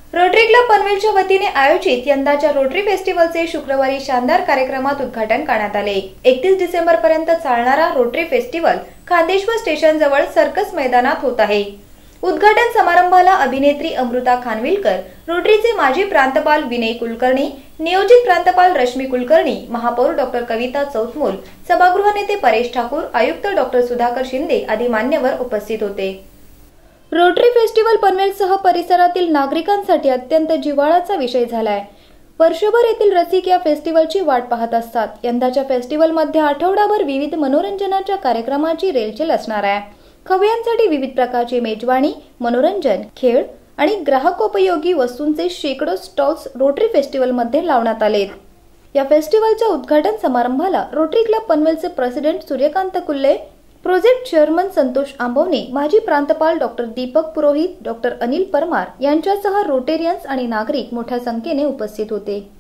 Rotary club पनवेलच्या वतीने आयोजित यंदाच्या रोटरी फेस्टिवलचे शुक्रवारी शानदार कार्यक्रमात उद्घाटन करण्यात आले। 31 डिसेंबर पर्यंत चालणारा Rotary festival Khandeshwar station circus सर्कस मैदानात होत आहे। उद्घाटन समारंभाला अभिनेत्री अमृता खानविलकर, रोटरीचे माजी प्रांतपाल विनय कुलकर्णी, नियोजित प्रांतपाल रश्मी कुलकर्णी, महापौर डॉक्टर कविता चौतमोल, सभागृह नेते परेश ठाकूर, आयुक्त डॉक्टर सुधाकर शिंदे आदी मान्यवर उपस्थित होते। रोटरी फेस्टिवल पनवेलसह परिसरातील नागरिकांसाठी अत्यंत जिव्हाळ्याचा विषय झालाय। वर्षभर येथील रसिक या फेस्टिवलची वाट पाहत असतात। यंदाच्या फेस्टिवलमध्ये आठवडाभर विविध मनोरंजनाच्या कार्यक्रमाची रेलचेल असणार आहे। खवय्यांसाठी विविध प्रकारची मेजवानी, मनोरंजन, खेळ आणि ग्राहकोपयोगी वस्तूंचे शेकडो स्टॉल्स रोटरी फेस्टिवलमध्ये लावण्यात आलेत। या फेस्टिवलच्या उद्घाटन समारंभाला रोटरी क्लब पनवेलचे president Suryakant Kulle, project chairman Santosh Ambavane, माजी प्रांतपाल डॉक्टर दीपक पुरोहित, डॉक्टर अनिल परमार यांच्यासह रोटेरियन्स आणि नागरिक मोठ्या संख्येने उपस्थित होते।